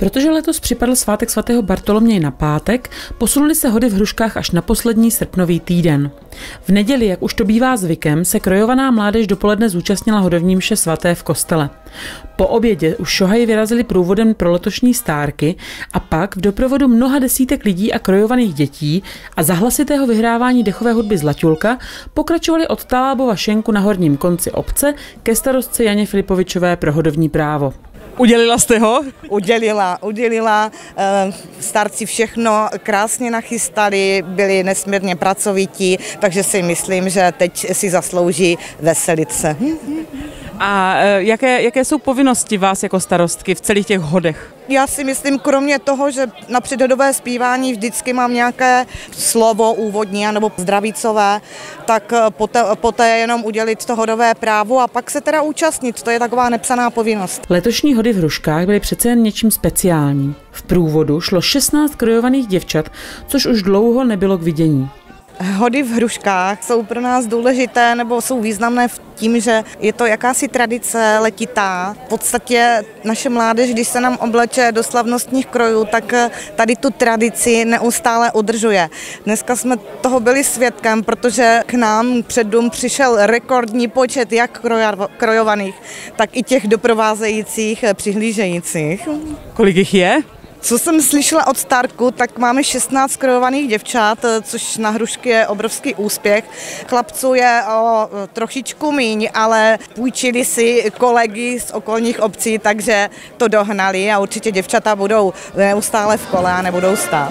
Protože letos připadl svátek svatého Bartoloměje na pátek, posunuly se hody v Hruškách až na poslední srpnový týden. V neděli, jak už to bývá zvykem, se krojovaná mládež dopoledne zúčastnila hodovní mše svaté v kostele. Po obědě už šohaji vyrazili průvodem pro letošní stárky a pak v doprovodu mnoha desítek lidí a krojovaných dětí a za hlasitého vyhrávání dechové hudby Zlatulka pokračovali od Talábova šenku na horním konci obce ke starostce Janě Filipovičové pro hodovní právo. Udělila jste ho? Udělila. Starci všechno krásně nachystali, byli nesmírně pracovití, takže si myslím, že teď si zaslouží veselit se. A jaké jsou povinnosti vás jako starostky v celých těch hodech? Já si myslím, kromě toho, že na předhodové zpívání vždycky mám nějaké slovo úvodní nebo zdravícové, tak poté jenom udělit to hodové právo a pak se teda účastnit. To je taková nepsaná povinnost. Letošní hody v Hruškách byly přece jen něčím speciálním. V průvodu šlo 16 krojovaných děvčat, což už dlouho nebylo k vidění. Hody v Hruškách jsou pro nás důležité nebo jsou významné v tím, že je to jakási tradice letitá. V podstatě naše mládež, když se nám obleče do slavnostních krojů, tak tady tu tradici neustále udržuje. Dneska jsme toho byli svědkem, protože k nám před dům přišel rekordní počet jak krojovaných, tak i těch doprovázejících, přihlížejících. Kolik jich je? Co jsem slyšela od Starku, tak máme 16 krojovaných děvčat, což na Hrušky je obrovský úspěch. Chlapců je o trošičku míň, ale půjčili si kolegy z okolních obcí, takže to dohnali a určitě děvčata budou neustále v kole a nebudou stát.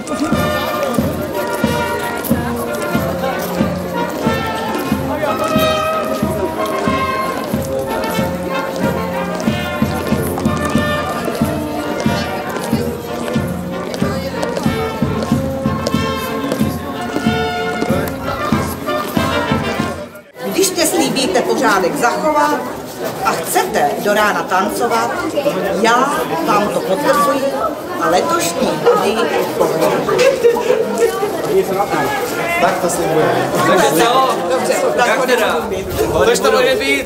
Když mě slíbíte pořádek zachovat a chcete do rána tancovat, já vám to potvrzuji a letošní hody povedu. Tak to slibujeme. Dobře, tak teda. Tož to bude být.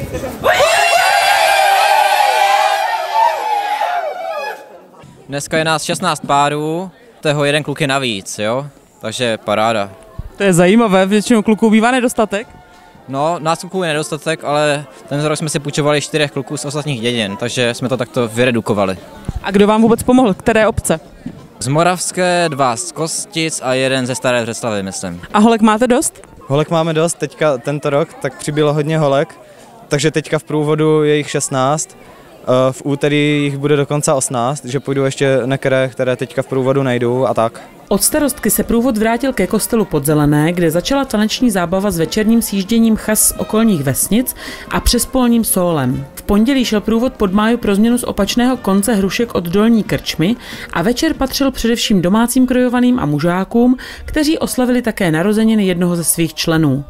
Dneska je nás 16 párů, toho jeden kluk je navíc, jo? Takže paráda. To je zajímavé, většinou kluků bývá nedostatek. No, nás kluků je nedostatek, ale ten rok jsme si půjčovali 4 kluků z ostatních dědin, takže jsme to takto vyredukovali. A kdo vám vůbec pomohl? Které obce? Z Moravské, 2 z Kostic a 1 ze Staré Břeclavi, myslím. A holek máte dost? Holek máme dost, teďka tento rok, tak přibylo hodně holek, takže teďka v průvodu je jich 16. V úterý jich bude dokonce 18, že půjdu ještě některé, které teďka v průvodu nejdou a tak. Od starostky se průvod vrátil ke kostelu Podzelené, kde začala taneční zábava s večerním sjížděním chas z okolních vesnic a přespolním sólem. V pondělí šel průvod pod máju pro změnu z opačného konce Hrušek od Dolní krčmy a večer patřil především domácím krojovaným a mužákům, kteří oslavili také narozeniny jednoho ze svých členů.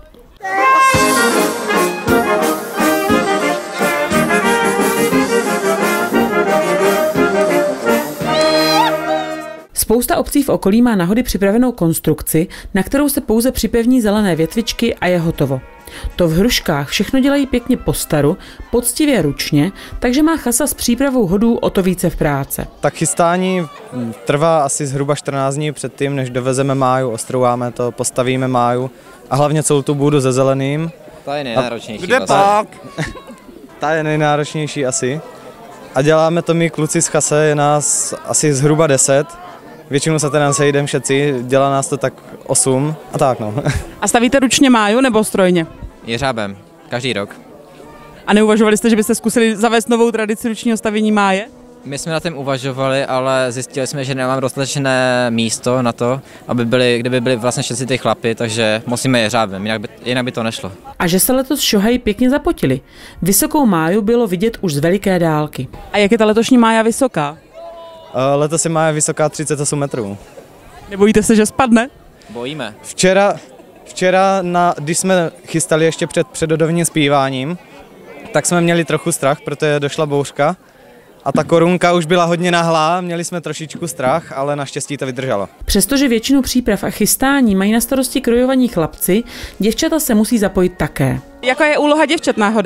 Spousta obcí v okolí má na hody připravenou konstrukci, na kterou se pouze připevní zelené větvičky a je hotovo. To v Hruškách všechno dělají pěkně po staru, poctivě ručně, takže má chasa s přípravou hodů o to více v práce. Tak chystání trvá asi zhruba 14 dní předtím, než dovezeme máju, ostrouháme to, postavíme máju a hlavně celou tu bůdu se zeleným. Ta je nejnáročnější. Kde pak? Ta je nejnáročnější asi. A děláme to my kluci z chase, je nás asi zhruba 10. Většinou se teda sejdeme všetci, dělá nás to tak 8 a tak no. A stavíte ručně máju nebo strojně? Jeřábem, každý rok. A neuvažovali jste, že byste zkusili zavést novou tradici ručního stavění máje? My jsme na tom uvažovali, ale zjistili jsme, že nemám dostatečné místo na to, kdyby byli vlastně všetci ty chlapi, takže musíme jeřábem, jinak by to nešlo. A že se letos šohaji pěkně zapotili. Vysokou máju bylo vidět už z veliké dálky. A jak je ta letošní mája vysoká? Letos je mája vysoká 38 metrů. Nebojíte se, že spadne? Bojíme. Včera když jsme chystali ještě před předhodovním zpíváním, tak jsme měli trochu strach, protože došla bouřka a ta korunka už byla hodně nahlá, měli jsme trošičku strach, ale naštěstí to vydrželo. Přestože většinu příprav a chystání mají na starosti krojovaní chlapci, děvčata se musí zapojit také. Jaká je úloha děvčat na hodech?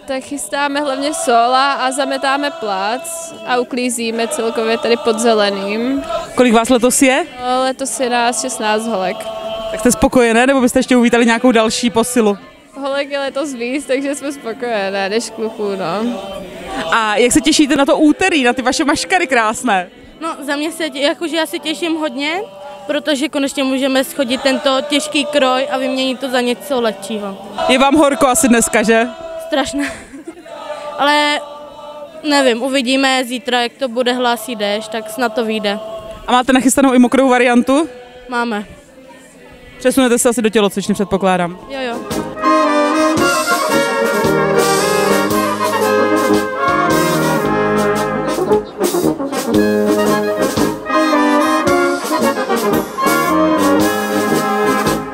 Tak chystáme hlavně sola a zametáme plac a uklízíme celkově tady pod Zeleným. Kolik vás letos je? Letos je nás 16 holek. Tak jste spokojené, nebo byste ještě uvítali nějakou další posilu? Holek je letos víc, takže jsme spokojené, než kluků, no. A jak se těšíte na to úterý, na ty vaše maškary krásné? No, za mě jakože já se těším hodně, protože konečně můžeme schodit tento těžký kroj a vyměnit to za něco lehčího. Je vám horko asi dneska, že? Strašné. Ale nevím, uvidíme zítra, jak to bude, hlásí déšť, tak snad to vyjde. A máte nachystanou i mokrou variantu? Máme. Přesunete se asi do tělocvičny, předpokládám. Jo.